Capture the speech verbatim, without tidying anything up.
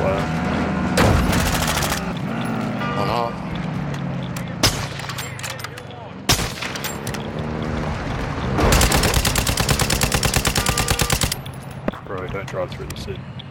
flat. One off. Bro, don't drive through the city.